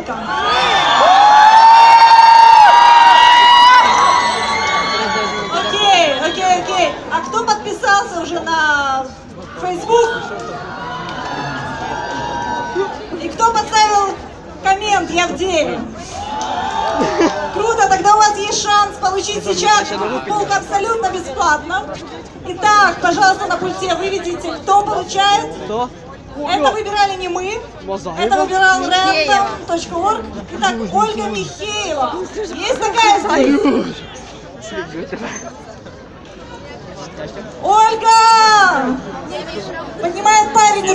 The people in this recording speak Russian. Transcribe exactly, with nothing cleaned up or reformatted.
девочка. Окей, окей, окей. А кто подписался уже на Facebook? И кто поставил коммент «Я в деле»? Круто, тогда у вас есть шанс получить сейчас футболку абсолютно бесплатно. Итак, пожалуйста, на пульте выведите, кто получает. Кто? Это выбирали не мы, это выбирал random точка org. Итак, Ольга Михеева. Есть такая здесь? Ольга! Поднимает парень.